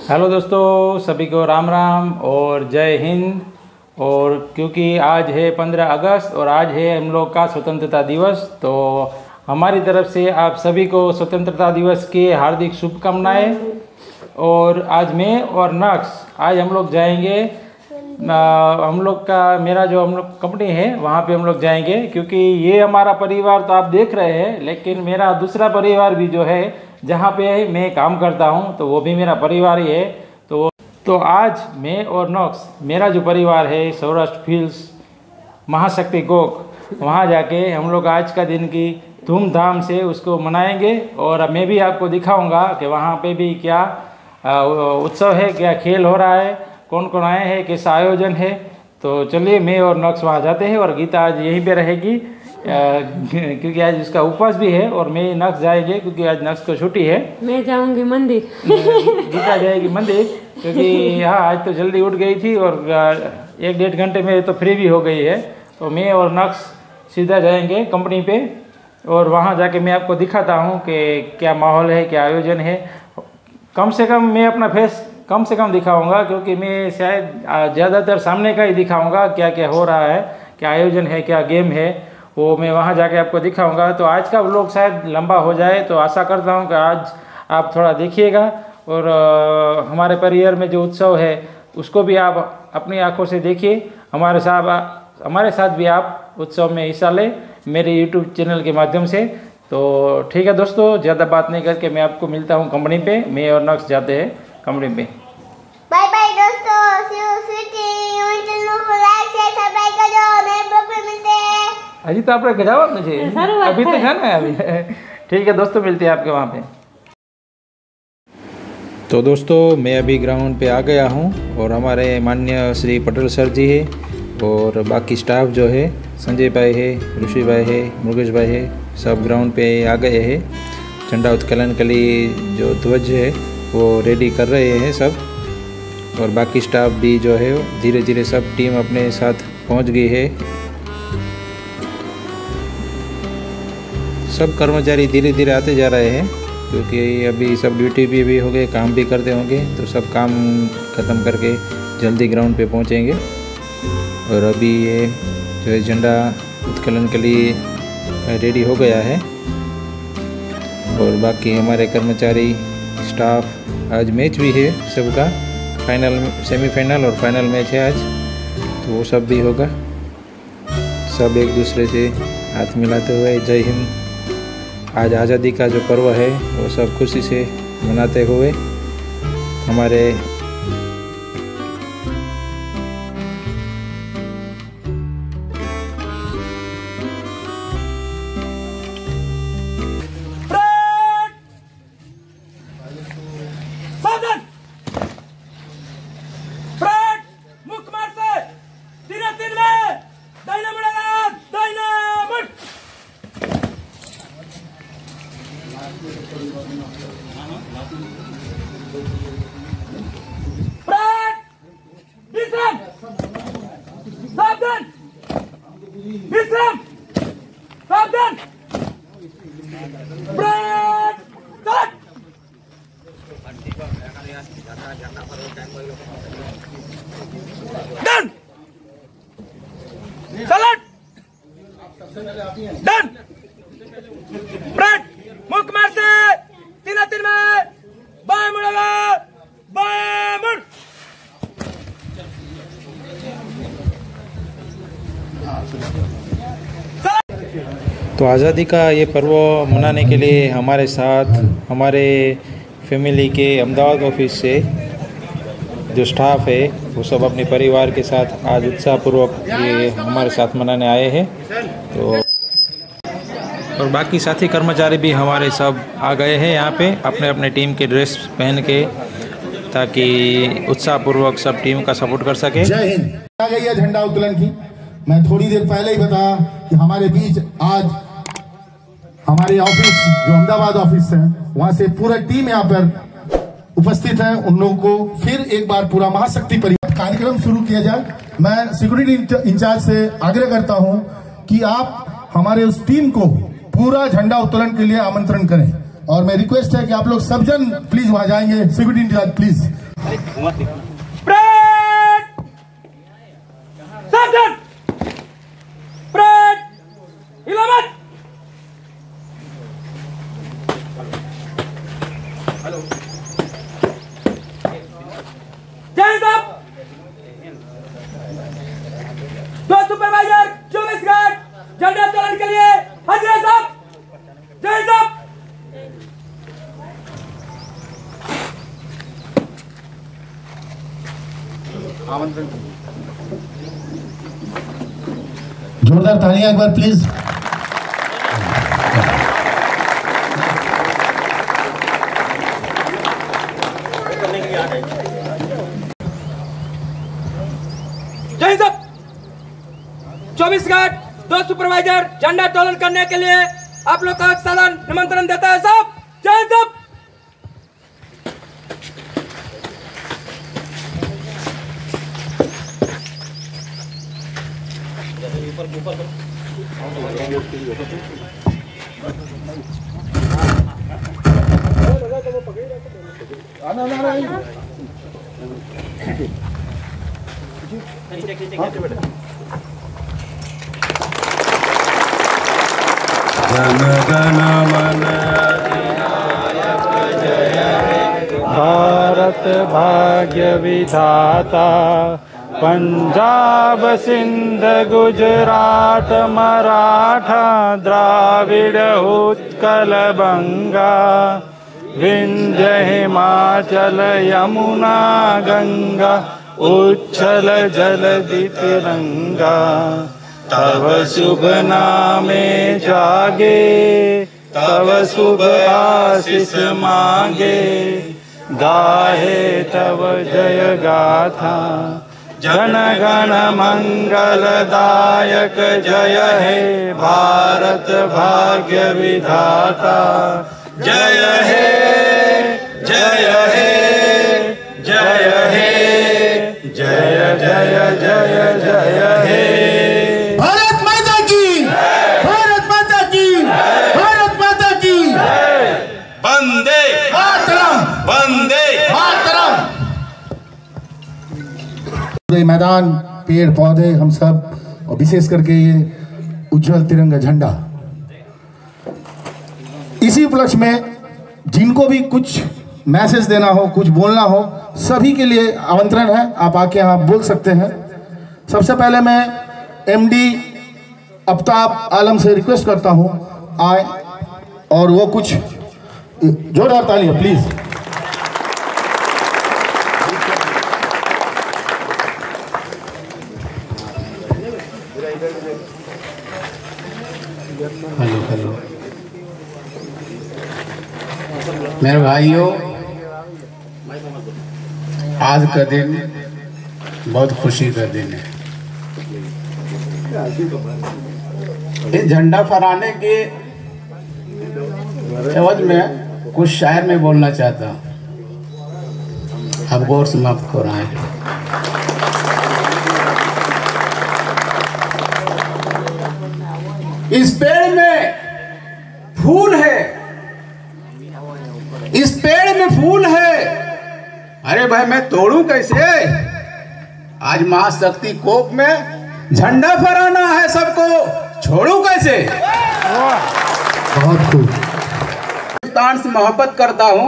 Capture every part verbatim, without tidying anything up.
Hello दोस्तों, सभी को राम राम और जय हिंद। और क्योंकि आज है पंद्रह अगस्त और आज है हम लोग का स्वतंत्रता दिवस, तो हमारी तरफ से आप सभी को स्वतंत्रता दिवस की हार्दिक शुभकामनाएं। और आज मैं और नक्स आज हम लोग जाएंगे, आ, हम लोग का मेरा जो हम लोग कंपनी है वहाँ पे हम लोग जाएंगे, क्योंकि ये हमारा परिवार तो आप देख रहे हैं, लेकिन मेरा दूसरा परिवार भी जो है जहाँ पे मैं काम करता हूँ तो वो भी मेरा परिवार ही है। तो तो आज मैं और नॉक्स, मेरा जो परिवार है सौराष्ट्र फील्ड्स महाशक्ति गोक, वहाँ जाके हम लोग आज का दिन की धूमधाम से उसको मनाएंगे। और मैं भी आपको दिखाऊंगा कि वहाँ पे भी क्या उत्सव है, क्या खेल हो रहा है, कौन कौन आए हैं, कैसा आयोजन है। तो चलिए मैं और नक्स वहाँ जाते हैं और गीता आज यहीं पे रहेगी, क्योंकि आज उसका उपवास भी है। और मैं नक्स जाएंगे क्योंकि आज नक्स को छुट्टी है। मैं जाऊंगी मंदिर, गीता जाएगी मंदिर, क्योंकि हाँ आज तो जल्दी उठ गई थी और एक डेढ़ घंटे में तो फ्री भी हो गई है। तो मैं और नक्स सीधा जाएंगे कंपनी पे और वहाँ जाके मैं आपको दिखाता हूँ कि क्या माहौल है, क्या आयोजन है। कम से कम मैं अपना फेस कम से कम दिखाऊंगा, क्योंकि मैं शायद ज़्यादातर सामने का ही दिखाऊंगा, क्या क्या हो रहा है, क्या आयोजन है, क्या गेम है, वो मैं वहाँ जाके आपको दिखाऊंगा। तो आज का व्लॉग शायद लंबा हो जाए, तो आशा करता हूँ कि आज आप थोड़ा देखिएगा और आ, हमारे परिवार में जो उत्सव है उसको भी आप अपनी आंखों से देखिए। हमारे साथ हमारे साथ भी आप उत्सव में हिस्सा लें मेरे यूट्यूब चैनल के माध्यम से। तो ठीक है दोस्तों, ज़्यादा बात नहीं करके मैं आपको मिलता हूँ कंपनी पे। मैं और नक्स जाते हैं कंपनी पे। बाय बाय दोस्तों, सी यू सून। चैनल को लाइक शेयर सब्सक्राइब करो, नेक्स्ट ब्लॉग में मिलते हैं। अजी तो आप जवाब मुझे अभी तो जाना है अभी। ठीक है दोस्तों, मिलते हैं आपके वहाँ पे। तो दोस्तों मैं अभी ग्राउंड पे आ गया हूँ और हमारे माननीय श्री पटेल सर जी है और बाकी स्टाफ जो है, संजय भाई है, ऋषि भाई है, मुकेश भाई है, सब ग्राउंड पे आ गए हैं। झंडा उत्तोलन के लिए जो ध्वज है वो रेडी कर रहे हैं सब, और बाकी स्टाफ भी जो है धीरे धीरे सब टीम अपने साथ पहुंच गई है। सब कर्मचारी धीरे धीरे आते जा रहे हैं, क्योंकि अभी सब ड्यूटी भी भी हो गए, काम भी करते होंगे, तो सब काम ख़त्म करके जल्दी ग्राउंड पे पहुंचेंगे। और अभी ये जो है झंडा उत्तोलन के लिए रेडी हो गया है। और बाकी हमारे कर्मचारी स्टाफ, आज मैच भी है सबका, फाइनल सेमीफाइनल और फाइनल मैच है आज, तो वो सब भी होगा। सब एक दूसरे से हाथ मिलाते हुए जय हिंद, आज आज़ादी का जो पर्व है वो सब खुशी से मनाते हुए हमारे सावधान विश्राम सावधान break start done salute done break मुख मार से तीन तीन में बाएं मुड़ेगा बाएं मुड़। तो आज़ादी का ये पर्व मनाने के लिए हमारे साथ हमारे फैमिली के अहमदाबाद ऑफिस से जो स्टाफ है वो सब अपने परिवार के साथ आज उत्साहपूर्वक ये हमारे साथ मनाने आए हैं। तो और बाकी साथी कर्मचारी भी हमारे सब आ गए हैं यहाँ पे अपने अपने टीम के ड्रेस पहन के, ताकि उत्साहपूर्वक सब टीम का सपोर्ट कर सके। जय हिंद। आ गई है झंडा उत्तोलन की। मैं थोड़ी देर पहले ही बताया कि हमारे बीच आज हमारे ऑफिस जो अहमदाबाद ऑफिस है वहां से पूरा टीम यहाँ पर उपस्थित है। उन लोगों को फिर एक बार पूरा महाशक्ति परिवार कार्यक्रम शुरू किया जाए। मैं सिक्योरिटी इंचार्ज से आग्रह करता हूं कि आप हमारे उस टीम को पूरा झंडा उत्तोलन के लिए आमंत्रण करें। और मैं रिक्वेस्ट है कि आप लोग सब जन प्लीज वहां जाएंगे, सिक्योरिटी इंतजाम प्लीज। दो सुपरवाइजर चौबीस घंटे झंडा तोलन के लिए हाजिर साहब। जय साहब। आमंत्रण जोरदार तालियां एक बार प्लीज। जय साहब। चौबीस घाट दो सुपरवाइजर झंडा तोलन करने के लिए आप लोग का सादर निमंत्रण देता है साहब। जय साहब। जन गण मन अधिनायक जय हे भारत भाग्य विधाता, पंजाब सिंध गुजरात मराठा द्राविड़ उत्कल बंगा, विंध्य हिमाचल यमुना गंगा, उच्छल जलधि तिरंगा। तव शुभ नामे जागे, तव शुभ आशीष मांगे, गाहे तव जय गाथा। जन गण मंगलदायक जय हे भारत भाग्य विधाता। जय हे जय हे जय हे जय जय जय जय हे। भारत माता की, भारत माता की, भारत माता की। वंदे मातरम, वंदे मातरम। पूरे मैदान, पेड़ पौधे, हम सब, और विशेष करके ये उज्जवल तिरंगा झंडा, इसी उपलक्ष्य में जिनको भी कुछ मैसेज देना हो, कुछ बोलना हो, सभी के लिए आमंत्रण है, आप आके यहाँ बोल सकते हैं। सबसे पहले मैं एमडी आफ्ताब आलम से रिक्वेस्ट करता हूँ आए और वो कुछ जोरदार तालियां प्लीज। हेलो हेलो मेरे भाइयों, आज का दिन बहुत खुशी का दिन है। इस झंडा फहराने के एवज में कुछ शायर में बोलना चाहता हूँ, अब गौर से माफ हो रहा है। इस पेड़ में फूल है, इस पेड़ में फूल है, अरे भाई मैं तोड़ूं कैसे? आज महाशक्ति कोप में झंडा फहराना है सबको, छोड़ूं कैसे? बहुत खूब। हिंदुस्तान से मोहब्बत करता हूं,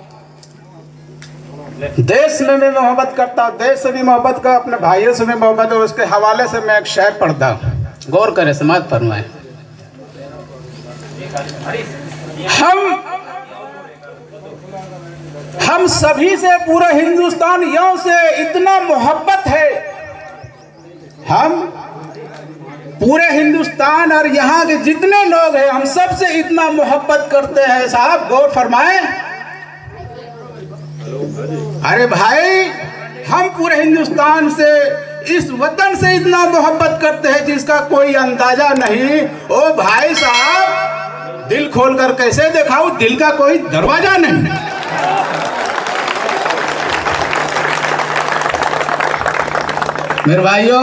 देश में भी मोहब्बत करता हूं, देश से भी मोहब्बत का, अपने भाइयों से भी मोहब्बत, और उसके हवाले से मैं एक शेर पढ़ता हूं, गौर करें, समाज फरमाएं। हम हम सभी से, पूरा हिंदुस्तानियों से इतना मोहब्बत है, हम पूरे हिंदुस्तान और यहाँ के जितने लोग हैं, हम सबसे इतना मोहब्बत करते हैं। साहब गौर फरमाएं। अरे भाई, हम पूरे हिंदुस्तान से, इस वतन से इतना मोहब्बत करते हैं जिसका कोई अंदाजा नहीं। ओ भाई साहब, दिल खोलकर कैसे दिखाऊं, दिल का कोई दरवाजा नहीं। मेरे भाइयों,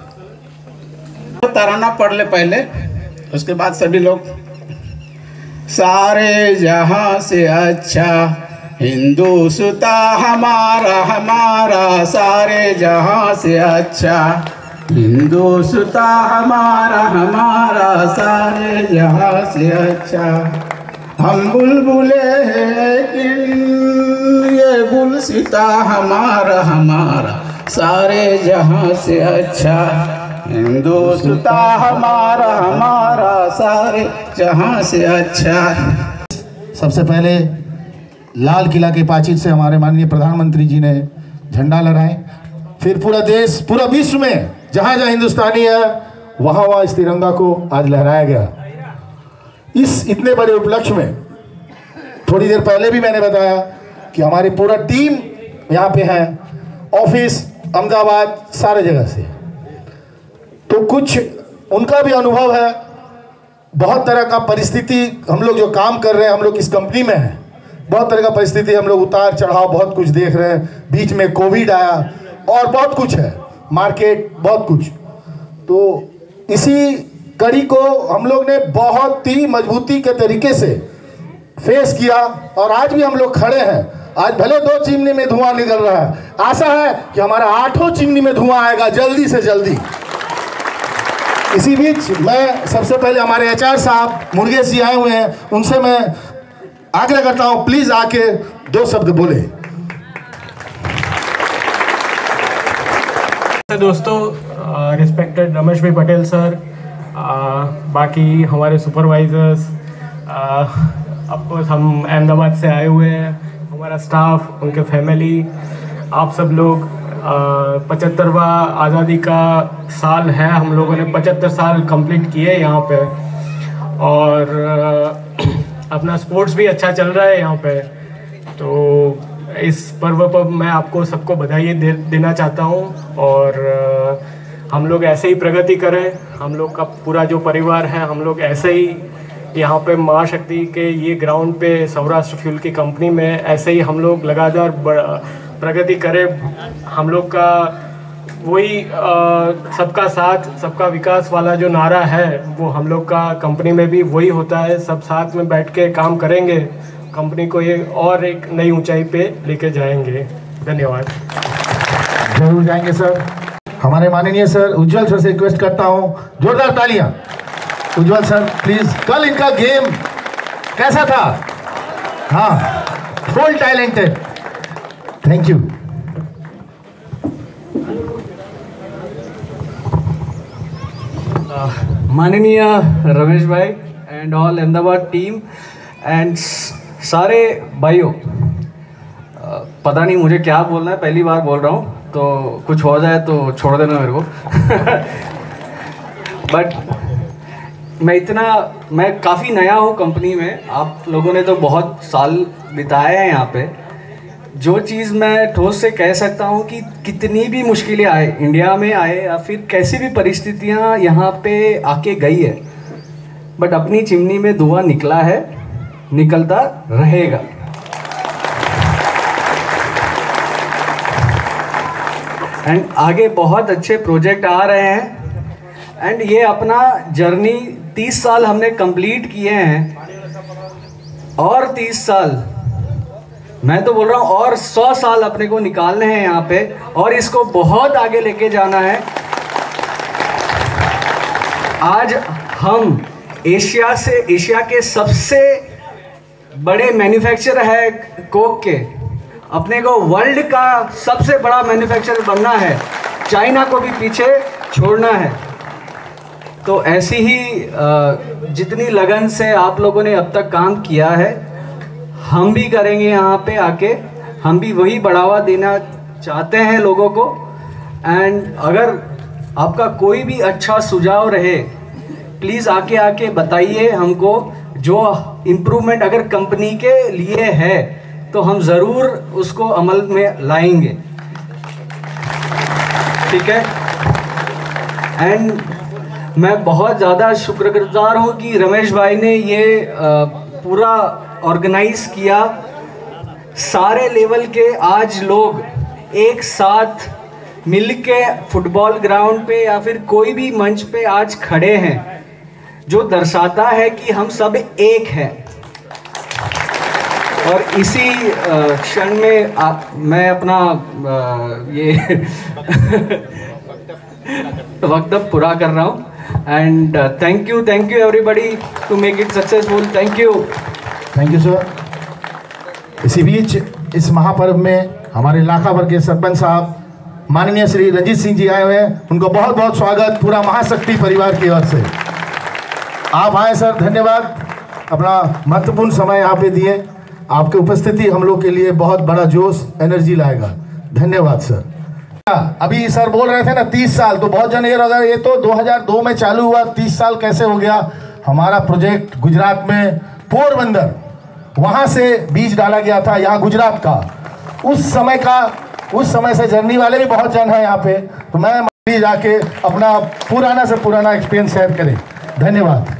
तराना पढ़ ले पहले, उसके बाद सभी लोग सारे जहां से अच्छा हिंदुस्ता हमारा हमारा सारे जहां से अच्छा हिंदुस्ता हमारा हमारा सारे जहां से अच्छा। हम बुलबुले हैं लेकिन ये गुलसिता हमारा हमारा सारे जहां से अच्छा हिंदुस्ता हमारा हमारा सारे जहां से अच्छा। सबसे पहले लाल किला के पाचिल से हमारे माननीय प्रधानमंत्री जी ने झंडा लहराए, फिर पूरा देश पूरा विश्व में जहाँ जहाँ हिंदुस्तानी है वहाँ वहाँ इस तिरंगा को आज लहराया गया। इस इतने बड़े उपलक्ष्य में थोड़ी देर पहले भी मैंने बताया कि हमारी पूरा टीम यहाँ पे है, ऑफिस अहमदाबाद सारे जगह से, तो कुछ उनका भी अनुभव है। बहुत तरह का परिस्थिति हम लोग जो काम कर रहे हैं, हम लोग इस कंपनी में हैं, बहुत तरह का परिस्थिति हम लोग उतार चढ़ाव बहुत कुछ देख रहे हैं। बीच में कोविड आया और बहुत कुछ है, मार्केट बहुत कुछ, तो इसी कड़ी को हम लोग ने बहुत ही मजबूती के तरीके से फेस किया और आज भी हम लोग खड़े हैं। आज भले दो चिमनी में धुआं निकल रहा है, आशा है कि हमारा आठों चिमनी में धुआं आएगा जल्दी से जल्दी। इसी बीच मैं सबसे पहले हमारे एच आर साहब मुर्गेश जी आए हुए हैं, उनसे मैं आग्रह करता हूं प्लीज आके दो शब्द बोले। दोस्तों, रिस्पेक्टेड रमेश भाई पटेल सर, बाकी हमारे सुपरवाइजर्स, ऑफकोर्स हम अहमदाबाद से आए हुए हैं, हमारा स्टाफ, उनके फैमिली, आप सब लोग, पचहत्तरवा आज़ादी का साल है, हम लोगों ने पचहत्तर साल कंप्लीट किए यहाँ पे और अपना स्पोर्ट्स भी अच्छा चल रहा है यहाँ पे। तो इस पर्व पर मैं आपको सबको बधाई दे, देना चाहता हूँ और हम लोग ऐसे ही प्रगति करें। हम लोग का पूरा जो परिवार है, हम लोग ऐसे ही यहाँ पे महाशक्ति के ये ग्राउंड पे सौराष्ट्र फ्यूल की कंपनी में ऐसे ही हम लोग लगातार प्रगति करें। हम लोग का वही सबका साथ सबका विकास वाला जो नारा है वो हम लोग का कंपनी में भी वही होता है। सब साथ में बैठ के काम करेंगे, कंपनी को ये और एक नई ऊंचाई पे लेके जाएंगे। धन्यवाद। जरूर जाएंगे सर। हमारे माननीय सर उज्जवल सर से रिक्वेस्ट करता हूँ, जोरदार तालियां। Ujjwal sir please. कल इनका गेम कैसा था? हाँ, फुल टैलेंटेड। Thank you. माननीय रमेश भाई and all Ahmedabad team and सारे भाइयों, पता नहीं मुझे क्या बोलना है, पहली बार बोल रहा हूँ, तो कुछ हो जाए तो छोड़ देना मेरे को। बट मैं इतना मैं काफ़ी नया हूँ कंपनी में, आप लोगों ने तो बहुत साल बिताए हैं यहाँ पे। जो चीज़ मैं ठोस से कह सकता हूँ कि कितनी भी मुश्किलें आए, इंडिया में आए या फिर कैसी भी परिस्थितियाँ यहाँ पे आके गई है, बट अपनी चिमनी में धुआं निकला है, निकलता रहेगा। एंड आगे बहुत अच्छे प्रोजेक्ट आ रहे हैं एंड ये अपना जर्नी तीस साल हमने कंप्लीट किए हैं और तीस साल मैं तो बोल रहा हूँ और सौ साल अपने को निकालने हैं यहाँ पे और इसको बहुत आगे लेके जाना है। आज हम एशिया से एशिया के सबसे बड़े मैन्युफैक्चरर है कोक के, अपने को वर्ल्ड का सबसे बड़ा मैन्युफैक्चरर बनना है, चाइना को भी पीछे छोड़ना है। तो ऐसी ही जितनी लगन से आप लोगों ने अब तक काम किया है, हम भी करेंगे यहाँ पे आके, हम भी वही बढ़ावा देना चाहते हैं लोगों को। एंड अगर आपका कोई भी अच्छा सुझाव रहे, प्लीज़ आके आके बताइए हमको, जो इम्प्रूवमेंट अगर कंपनी के लिए है तो हम ज़रूर उसको अमल में लाएंगे, ठीक है। एंड मैं बहुत ज़्यादा शुक्रगुजार हूँ कि रमेश भाई ने ये आ, पूरा ऑर्गेनाइज किया। सारे लेवल के आज लोग एक साथ मिलके फुटबॉल ग्राउंड पे या फिर कोई भी मंच पे आज खड़े हैं, जो दर्शाता है कि हम सब एक हैं। और इसी क्षण में आ, मैं अपना आ, ये वक्तव्य पूरा कर रहा हूँ। And thank you thank you everybody to make it successful. Thank you thank you sir. इसी बीच इस महापर्व में हमारे इलाका भर के सरपंच साहब माननीय श्री रंजीत सिंह जी आए हुए हैं, उनको बहुत बहुत स्वागत पूरा महाशक्ति परिवार की ओर से। आप आए सर, धन्यवाद, अपना महत्वपूर्ण समय यहाँ पे दिए। आपकी उपस्थिति हम लोग के लिए बहुत बड़ा जोश एनर्जी लाएगा। धन्यवाद सर। अभी सर बोल रहे थे ना तीस साल, तो बहुत जन ये लगा ये तो दो हज़ार दो में चालू हुआ, तीस साल कैसे हो गया। हमारा प्रोजेक्ट गुजरात में पोरबंदर, वहाँ से बीज डाला गया था यहाँ गुजरात का। उस समय का उस समय से जर्नी वाले भी बहुत जन हैं यहाँ पे, तो मैं जाके अपना पुराना से पुराना एक्सपीरियंस शेयर करें। धन्यवाद।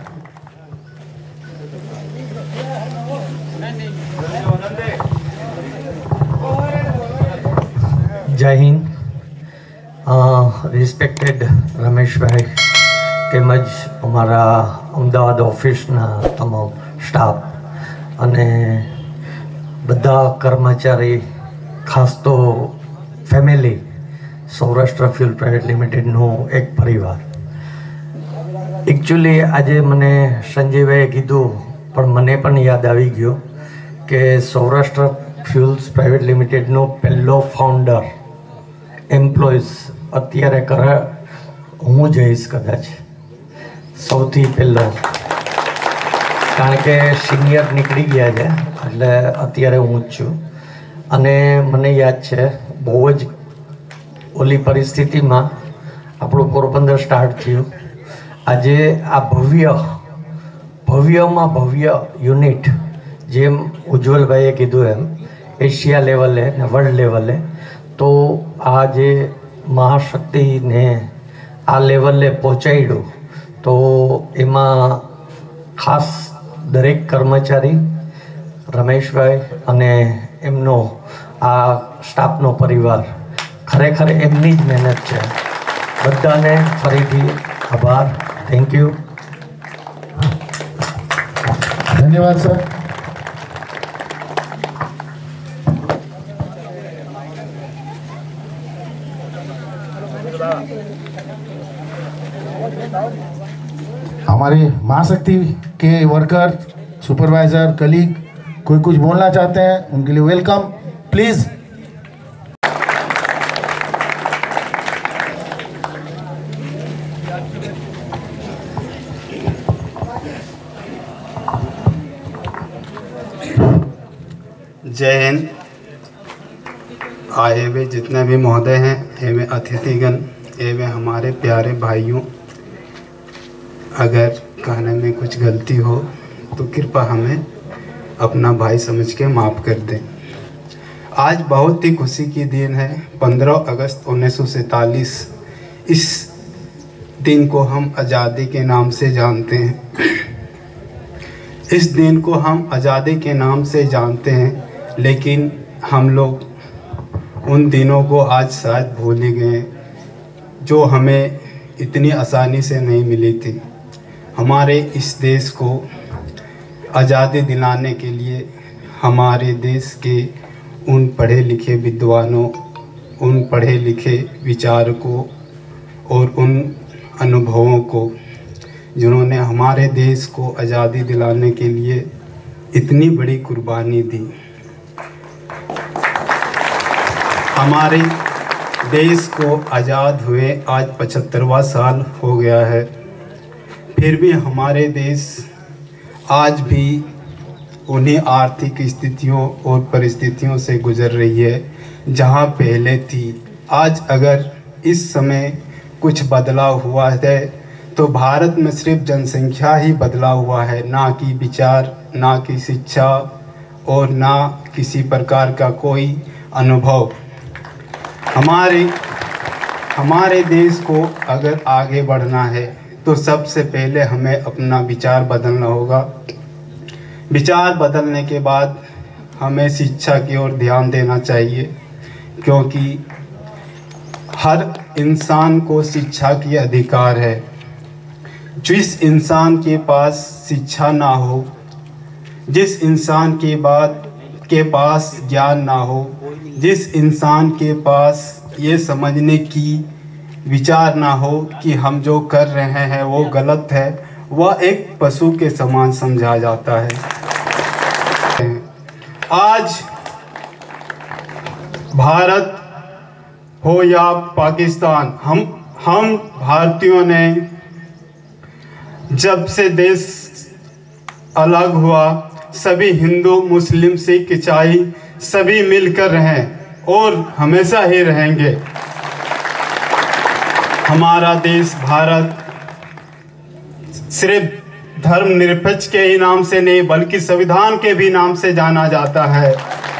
जय हिंद। रिस्पेक्टेड रमेशભાઈ તેમજ અમારા અમદાવાદ ઓફિસના તમામ સ્ટાફ અને બધા કર્મચારી, ખાસ તો ફેમિલી, સૌરાષ્ટ્ર ફ્યુલ પ્રાઇવેટ લિમિટેડનો એક પરિવાર। એકચ્યુઅલી આજે મને સંજયભાઈએ કીધું પણ મને પણ યાદ આવી ગયો કે સૌરાષ્ટ્ર ફ્યુલ્સ પ્રાઇવેટ લિમિટેડનો પહેલો ફાઉન્ડર એમ્પ્લોઈઝ અત્યારે કરે હું જઈશ કદાચ સૌથી પહેલો, કારણ કે સિનિયર નીકળી ગયા છે એટલે અત્યારે હું જ છું। અને મને યાદ છે બહુ જ ઓલી પરિસ્થિતિમાં આપણું પોરબંદર સ્ટાર્ટ થયું। આજે આ ભવ્ય ભવ્યમાં ભવ્ય યુનિટ, જેમ ઉજ્જવલભાઈએ કીધું એમ એશિયા લેવલે ને વર્લ્ડ લેવલે, તો આ જે મહાશક્તિને આ લેવલે પહોંચાડ્યું, તો એમાં ખાસ દરેક કર્મચારી, રમેશભાઈ અને એમનો આ સ્ટાફનો પરિવાર, ખરેખર એમની જ મહેનત છે। બધાને ફરીથી આભાર। Thank you. धन्यवाद सर। हमारे महाशक्ति के वर्कर, सुपरवाइजर, कलीग कोई कुछ बोलना चाहते हैं, उनके लिए वेलकम प्लीज। जय हिंद। आए हुए जितने भी महोदय हैं एवं अतिथिगण एवं हमारे प्यारे भाइयों, अगर कहने में कुछ गलती हो तो कृपया हमें अपना भाई समझ के माफ़ कर दें। आज बहुत ही खुशी की दिन है, पंद्रह अगस्त उन्नीस सौ सैंतालीस। इस दिन को हम आज़ादी के नाम से जानते हैं। इस दिन को हम आज़ादी के नाम से जानते हैं, लेकिन हम लोग उन दिनों को आज शायद भूल ही गए जो हमें इतनी आसानी से नहीं मिली थी। हमारे इस देश को आज़ादी दिलाने के लिए हमारे देश के उन पढ़े लिखे विद्वानों, उन पढ़े लिखे विचारकों और उन अनुभवों को, जिन्होंने हमारे देश को आज़ादी दिलाने के लिए इतनी बड़ी कुर्बानी दी। हमारे देश को आज़ाद हुए आज पचहत्तरवां साल हो गया है, फिर भी हमारे देश आज भी उन्हीं आर्थिक स्थितियों और परिस्थितियों से गुजर रही है जहां पहले थी। आज अगर इस समय कुछ बदलाव हुआ है तो भारत में सिर्फ जनसंख्या ही बदला हुआ है, ना कि विचार, ना कि शिक्षा और ना किसी प्रकार का कोई अनुभव। हमारे हमारे देश को अगर आगे बढ़ना है तो सबसे पहले हमें अपना विचार बदलना होगा। विचार बदलने के बाद हमें शिक्षा की ओर ध्यान देना चाहिए, क्योंकि हर इंसान को शिक्षा की अधिकार है। जिस इंसान के पास शिक्षा ना हो, जिस इंसान के बाद के पास ज्ञान ना हो, जिस इंसान के पास ये समझने की विचार ना हो कि हम जो कर रहे हैं वो गलत है, वह एक पशु के समान समझा जाता है। आज भारत हो या पाकिस्तान, हम हम भारतीयों ने जब से देश अलग हुआ, सभी हिंदू, मुस्लिम, सिख, ईसाई सभी मिलकर रहें और हमेशा ही रहेंगे। हमारा देश भारत सिर्फ धर्मनिरपेक्ष के ही नाम से नहीं बल्कि संविधान के भी नाम से जाना जाता है।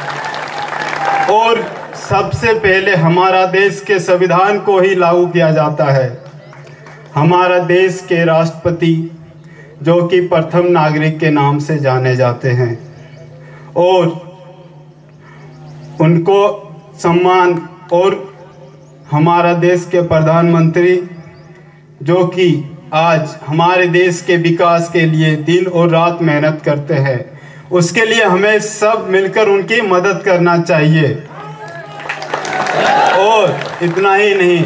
और सबसे पहले हमारा देश के संविधान को ही लागू किया जाता है। हमारा देश के राष्ट्रपति जो कि प्रथम नागरिक के नाम से जाने जाते हैं और उनको सम्मान, और हमारा देश के प्रधानमंत्री जो कि आज हमारे देश के विकास के लिए दिन और रात मेहनत करते हैं, उसके लिए हमें सब मिलकर उनकी मदद करना चाहिए। और इतना ही नहीं,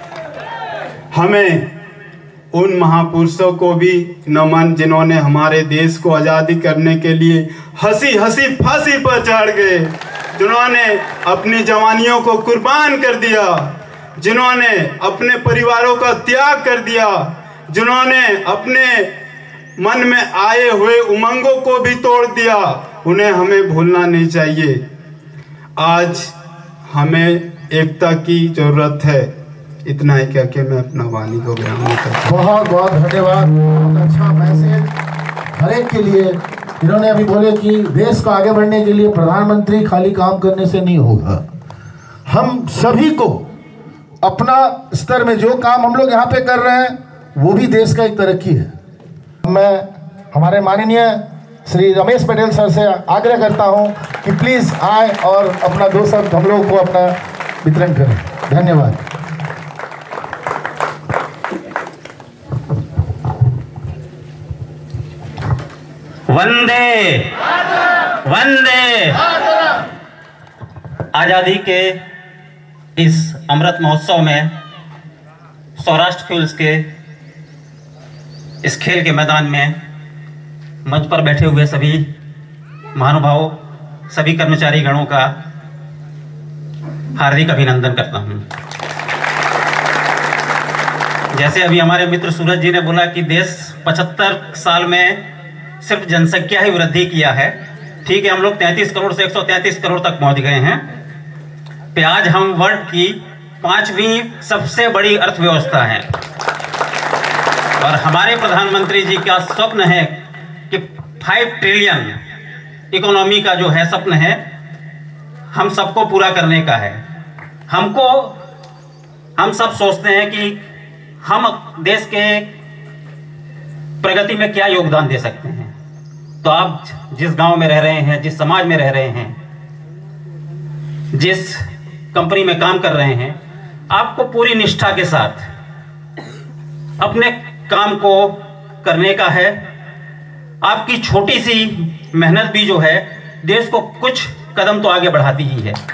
हमें उन महापुरुषों को भी नमन जिन्होंने हमारे देश को आज़ादी करने के लिए हंसी हंसी फांसी पर चढ़ गए, जिन्होंने अपनी जवानियों को कुर्बान कर दिया, जिन्होंने अपने परिवारों का त्याग कर दिया, जिन्होंने अपने मन में आए हुए उमंगों को भी तोड़ दिया, उन्हें हमें भूलना नहीं चाहिए। आज हमें एकता की जरूरत है। इतना ही कह के मैं अपना वाणी को बयान करता हूं। बहुत बहुत धन्यवाद। बहुत अच्छा मैसेज हर एक के लिए। इन्होंने अभी बोले कि देश को आगे बढ़ने के लिए प्रधानमंत्री खाली काम करने से नहीं होगा, हम सभी को अपना स्तर में जो काम हम लोग यहाँ पे कर रहे हैं वो भी देश का एक तरक्की है। मैं हमारे माननीय श्री रमेश पटेल सर से आग्रह करता हूँ कि प्लीज़ आए और अपना दो शब्द हम लोग को अपना वितरण करें। धन्यवाद। वंदे वंदे। आज़ादी के इस अमृत महोत्सव में सौराष्ट्र फ्यूल्स के इस खेल के मैदान में मंच पर बैठे हुए सभी महानुभावों, सभी कर्मचारी गणों का हार्दिक अभिनंदन करता हूं। जैसे अभी हमारे मित्र सूरज जी ने बोला कि देश पचहत्तर साल में सिर्फ जनसंख्या ही वृद्धि किया है, ठीक है, हम लोग तैंतीस करोड़ से एक सौ तैंतीस करोड़ तक पहुंच गए हैं। तो आज हम वर्ल्ड की पांचवी सबसे बड़ी अर्थव्यवस्था है और हमारे प्रधानमंत्री जी का स्वप्न है कि फाइव ट्रिलियन इकोनॉमी का जो है स्वप्न है, हम सबको पूरा करने का है। हमको हम सब सोचते हैं कि हम देश के प्रगति में क्या योगदान दे सकते हैं। तो आप जिस गांव में रह रहे हैं, जिस समाज में रह रहे हैं, जिस कंपनी में काम कर रहे हैं, आपको पूरी निष्ठा के साथ अपने काम को करने का है। आपकी छोटी सी मेहनत भी जो है देश को कुछ कदम तो आगे बढ़ाती ही है।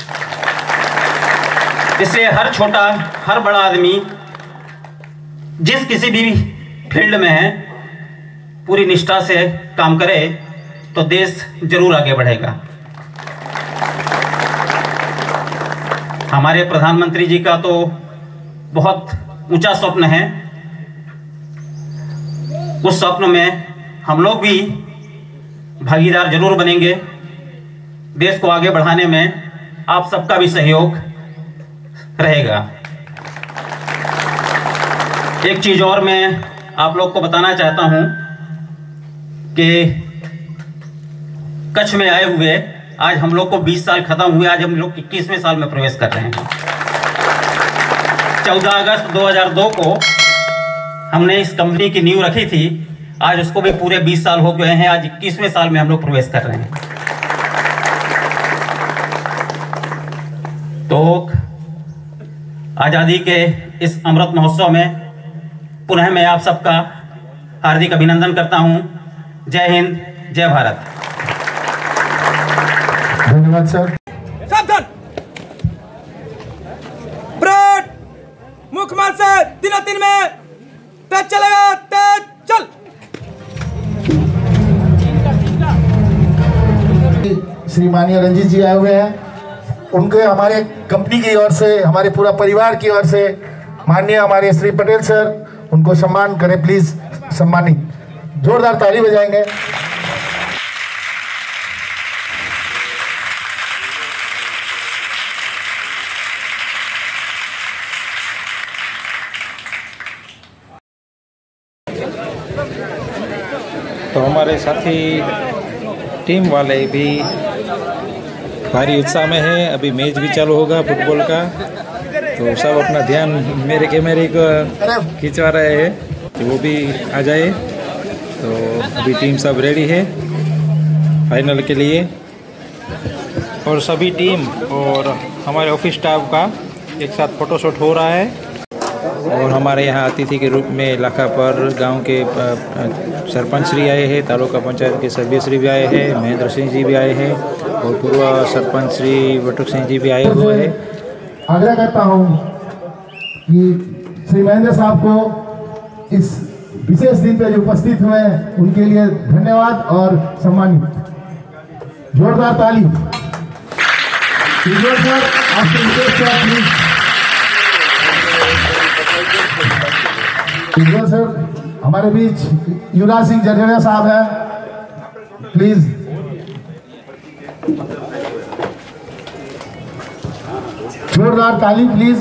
इसलिए हर छोटा हर बड़ा आदमी जिस किसी भी फील्ड में है पूरी निष्ठा से काम करे तो देश जरूर आगे बढ़ेगा। हमारे प्रधानमंत्री जी का तो बहुत ऊंचा स्वप्न है। उस स्वप्न में हम लोग भी भागीदार जरूर बनेंगे। देश को आगे बढ़ाने में आप सबका भी सहयोग रहेगा। एक चीज और मैं आप लोग को बताना चाहता हूं कि कच्छ में आए हुए आज हम लोग को बीस साल खत्म हुए, आज हम लोग इक्कीसवें साल में प्रवेश कर रहे हैं। चौदह अगस्त दो हज़ार दो को हमने इस कंपनी की नींव रखी थी, आज उसको भी पूरे बीस साल हो गए हैं। आज इक्कीसवें साल में हम लोग प्रवेश कर रहे हैं। तो आज़ादी के इस अमृत महोत्सव में पुनः मैं आप सबका हार्दिक अभिनंदन करता हूं। जय हिंद, जय भारत। धन्यवाद सर। सावधान। ब्रेड मुख मार से तीनों तीन में तेज चलेगा, तेज चल। श्री माननीय रंजीत जी आए हुए हैं, उनके हमारे कंपनी की ओर से, हमारे पूरा परिवार की ओर से माननीय हमारे श्री पटेल सर उनको सम्मान करें प्लीज। सम्मानित, जोरदार ताली बजाएंगे। तो हमारे साथी टीम वाले भी भारी उत्साह में है। अभी मैच भी चालू होगा फुटबॉल का, तो सब अपना ध्यान मेरे कैमरे को खिंचवा रहे हैं कि वो भी आ जाए। तो अभी टीम सब रेडी है फाइनल के लिए, और सभी टीम और हमारे ऑफिस स्टाफ का एक साथ फोटोशूट हो रहा है। और हमारे यहाँ अतिथि के रूप में लाखा पर गांव के सरपंच श्री आए हैं, तालुका पंचायत के सभ्य श्री भी आए हैं, महेंद्र सिंह जी भी आए हैं, और पूर्व सरपंच श्री बटुक सिंह जी भी आए हुए हैं। आग्रह करता हूँ कि श्री महेंद्र साहब को इस विशेष दिन पे जो उपस्थित हुए उनके लिए धन्यवाद और सम्मानित। जोरदार ताली। सर आपके विशेष प्लीज। सर हमारे बीच युवराज सिंह जरजरिया साहब है, प्लीज। जोरदार ताली प्लीज।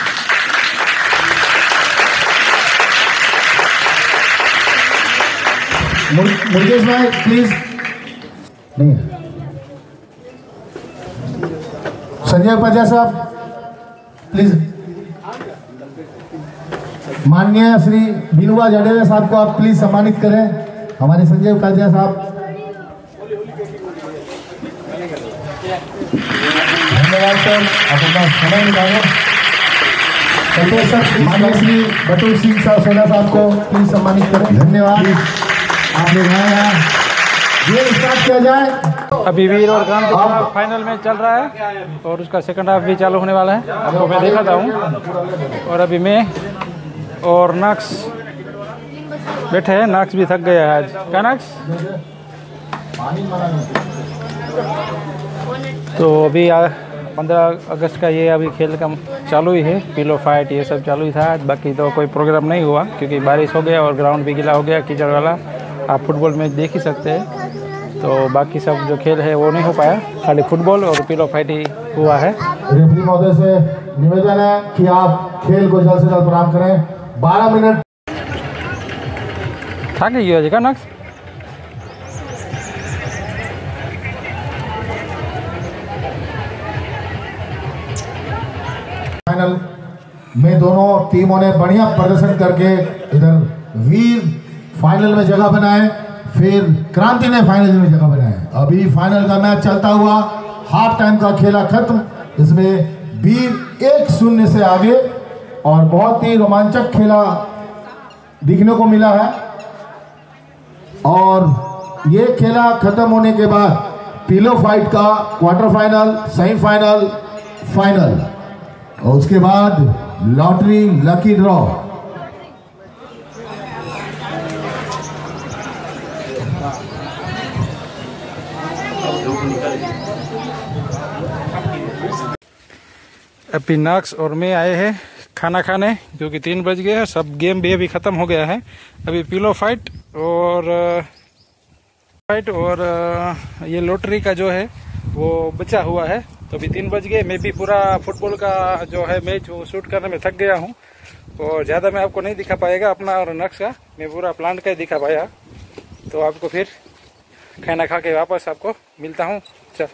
मुर्गेश भाई प्लीज। नहीं, संजय उपाध्याय साहब प्लीज। माननीय श्री बिनुआ जडेजा साहब को आप प्लीज सम्मानित करें। हमारे संजय उपाध्याय साहब, धन्यवाद सर, आप अपना समय निकालें। सर माननीय श्री बटुक सिंह साहब सेना साहब को प्लीज सम्मानित करें। धन्यवाद। आप लोग आए हैं, ये स्टार्ट किया जाए। अभी वीर और क्रांति का फाइनल मैच चल रहा है और उसका सेकंड हाफ भी चालू होने वाला है। आपको मैं दिखाता हूँ। और अभी मैं और नक्स बैठे हैं। नक्स भी थक गया है आज। क्या नक्स? तो अभी पंद्रह अगस्त का ये अभी खेल का चालू ही है। पिलो फाइट ये सब चालू ही था। बाकी तो कोई प्रोग्राम नहीं हुआ क्योंकि बारिश हो गया और ग्राउंड भी गीला हो गया कीचड़ वाला। आप फुटबॉल मैच देख ही सकते हैं। तो बाकी सब जो खेल है वो नहीं हो पाया, खाली फुटबॉल और पिलो फाइट ही हुआ है। रेफरी महोदय से निवेदन है कि आप खेल को जल्द से जल्द प्रारंभ करें। बारह मिनट थक गई का नक्स। फाइनल में दोनों टीमों ने बढ़िया प्रदर्शन करके इधर वीर फाइनल में जगह बनाए, फिर क्रांति ने फाइनल में जगह बनाए। अभी फाइनल का मैच चलता हुआ हाफ टाइम का खेला खत्म। इसमें वीर एक शून्य से आगे और बहुत ही रोमांचक खेला दिखने को मिला है। और ये खेला खत्म होने के बाद पिलो फाइट का क्वार्टर फाइनल, सेमीफाइनल, फाइनल और उसके बाद लॉटरी लकी ड्रॉ। अभी नक्स और मैं आए हैं खाना खाने क्योंकि तीन बज गए हैं। सब गेम भी अभी ख़त्म हो गया है। अभी पिलो फाइट और फाइट और ये लॉटरी का जो है वो बचा हुआ है। तो अभी तीन बज गए। मैं भी पूरा फुटबॉल का जो है मैच वो शूट करने में थक गया हूँ और ज़्यादा मैं आपको नहीं दिखा पाएगा अपना और नक्स का। मैं पूरा प्लांट का ही दिखा पाया। तो आपको फिर खाना खा के वापस आपको मिलता हूँ। चल।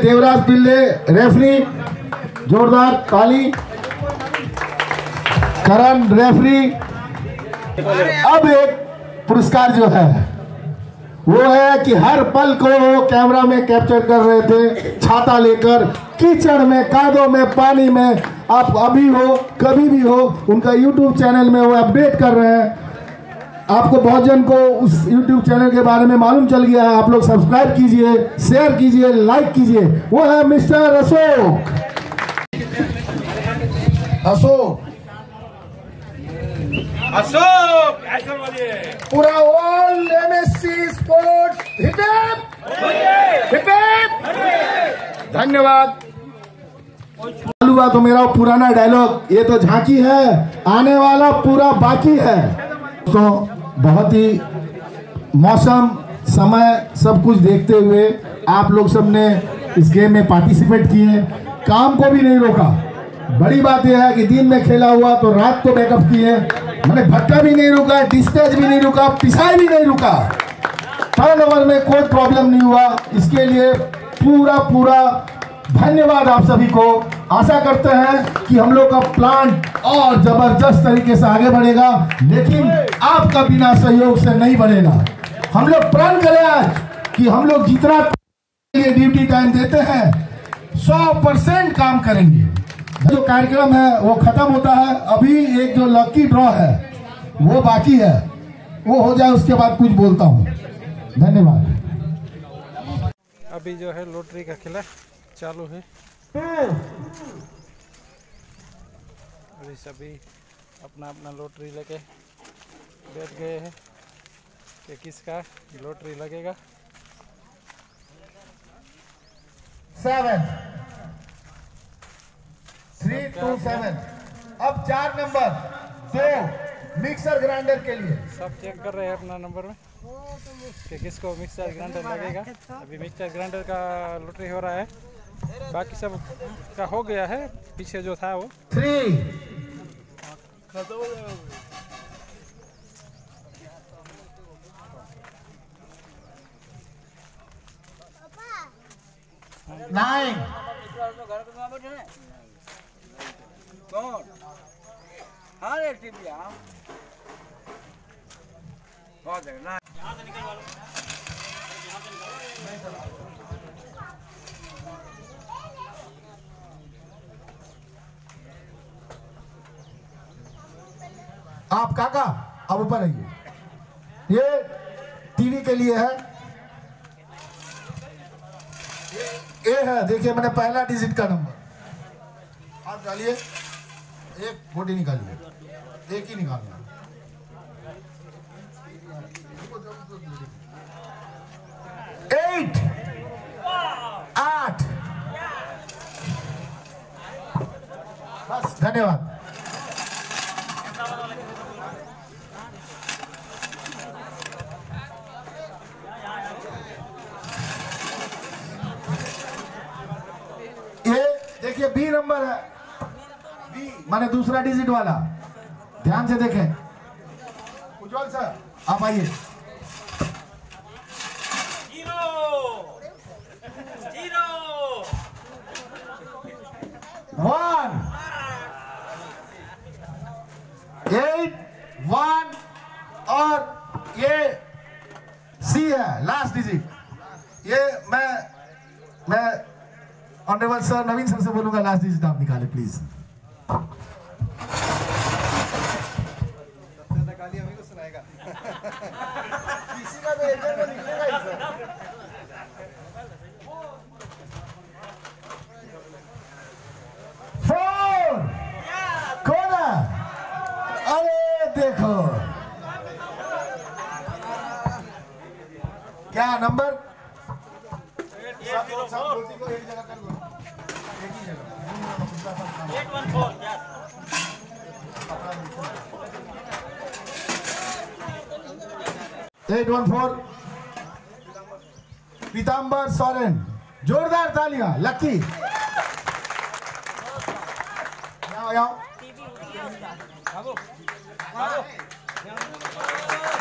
देवराज पिल्ले रेफरी, जोरदार ताली। करण रेफरी। अब एक पुरस्कार जो है वो है कि हर पल को वो कैमरा में कैप्चर कर रहे थे, छाता लेकर, कीचड़ में, कादों में, पानी में। आप अभी हो कभी भी हो उनका यूट्यूब चैनल में वो अपडेट कर रहे हैं। आपको बहुत जन को उस यूट्यूब चैनल के बारे में मालूम चल गया है। आप लोग सब्सक्राइब कीजिए, शेयर कीजिए, लाइक कीजिए। वो है मिस्टर अशोक। अशोक अशोक ऐसा बोलिए। पूरा all MSC sports hip hip धन्यवाद। चालू हुआ तो मेरा पुराना डायलॉग, ये तो झांकी है, आने वाला पूरा बाकी है। तो बहुत ही मौसम, समय, सब कुछ देखते हुए आप लोग सब ने इस गेम में पार्टिसिपेट किए, काम को भी नहीं रोका। बड़ी बात यह है कि दिन में खेला हुआ तो रात को बैकअप किए, मैंने भटका भी नहीं रुका, डिस्पैच भी नहीं रुका, पिसाई भी नहीं रुका। थर्ड ओवर में कोई प्रॉब्लम नहीं हुआ। इसके लिए पूरा पूरा धन्यवाद आप सभी को। आशा करते हैं कि हम लोग का प्लान और जबरदस्त तरीके से आगे बढ़ेगा, लेकिन आपका बिना सहयोग से नहीं बढ़ेगा। हम लोग प्रण करें आज कि हम लोग जितना ड्यूटी टाइम देते हैं सौ परसेंट काम करेंगे। जो कार्यक्रम है वो खत्म होता है, अभी एक जो लकी ड्रॉ है वो बाकी है, वो हो जाए उसके बाद कुछ बोलता हूँ। धन्यवाद। अभी जो है लॉटरी का खेला चालू है। अभी सभी अपना अपना लॉटरी लेके बैठ गए हैं कि किसका लॉटरी लगेगा। Seven three two seven. अब चार नंबर दो मिक्सर ग्राइंडर के लिए सब चेक कर रहे हैं अपना नंबर में कि किसको मिक्सर ग्राइंडर लगेगा। अभी मिक्सर ग्राइंडर का लॉटरी हो रहा है, बाकी सब का हो गया है। पीछे जो था वो थ्री नाइन आप काका अब ऊपर आइए। ये टीवी के लिए है, ये है, देखिए मैंने पहला डिजिट का नंबर आप डालिए, एक गोटी निकालिए, एक ही निकालना। एट आठ। बस धन्यवाद। ये देखिए बी नंबर है, बी माने दूसरा डिजिट वाला। ध्यान से देखें। उज्जवल सर आप आइए। Zero zero one eight one और ये सी है लास्ट डिजिट। ये मैं मैं ऑनरेबल सर नवीन सर से बोलूंगा लास्ट डिजिट आप निकाले प्लीज। किसी का भी एक जन में निकलेगा ही सर। फोर कौन है? अरे देखो क्या number eight one four. Pitambar Soren, जोरदार तालियां। लक्की आओ आओ।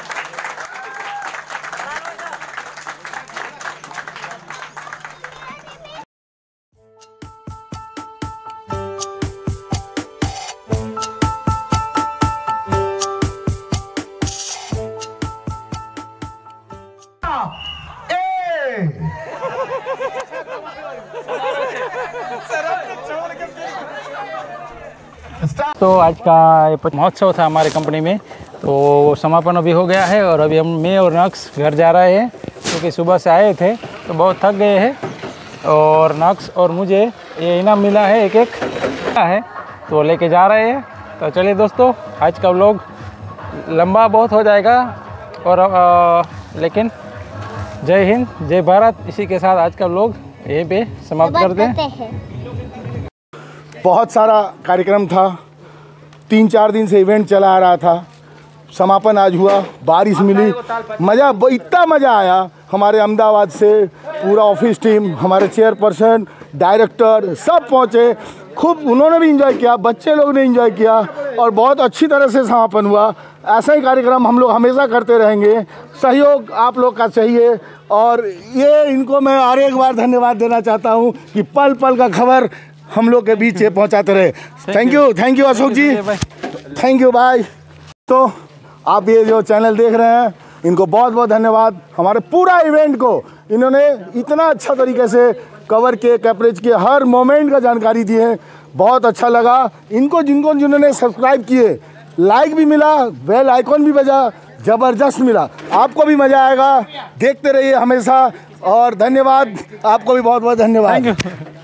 तो आज का ये महोत्सव था हमारे कंपनी में, तो वो समापन अभी हो गया है और अभी हम मैं और नक्स घर जा रहे हैं क्योंकि सुबह से आए थे तो बहुत थक गए हैं। और नक्स और मुझे ये इनाम मिला है, एक एक है तो लेके जा रहे हैं। तो चलिए दोस्तों, आज का व्लॉग लंबा बहुत हो जाएगा और आ, लेकिन जय हिंद जय भारत, इसी के साथ आज का व्लॉग यहीं पे समाप्त करते हैं। बहुत सारा कार्यक्रम था, तीन चार दिन से इवेंट चला आ रहा था, समापन आज हुआ, बारिश मिली, मज़ा इतना मज़ा आया। हमारे अहमदाबाद से पूरा ऑफिस टीम, हमारे चेयरपर्सन, डायरेक्टर सब पहुँचे, खूब उन्होंने भी इंजॉय किया, बच्चे लोग ने इंजॉय किया और बहुत अच्छी तरह से समापन हुआ। ऐसा ही कार्यक्रम हम लोग हमेशा करते रहेंगे, सहयोग आप लोग का चाहिए। और ये इनको मैं और एक बार धन्यवाद देना चाहता हूँ कि पल पल का खबर हम लोग के बीच पहुँचाते रहे। Thank you thank you Ashok ji, thank you bye. तो आप ये जो चैनल देख रहे हैं इनको बहुत बहुत धन्यवाद। हमारे पूरा इवेंट को इन्होंने इतना अच्छा तरीके से कवर किए, कवरेज किए, हर मोमेंट का जानकारी दिए, बहुत अच्छा लगा। इनको जिनको जिन्होंने सब्सक्राइब किए, लाइक भी मिला, बेल आइकॉन भी बजा, ज़बरदस्त मिला। आपको भी मज़ा आएगा, देखते रहिए हमेशा। और धन्यवाद, आपको भी बहुत बहुत धन्यवाद।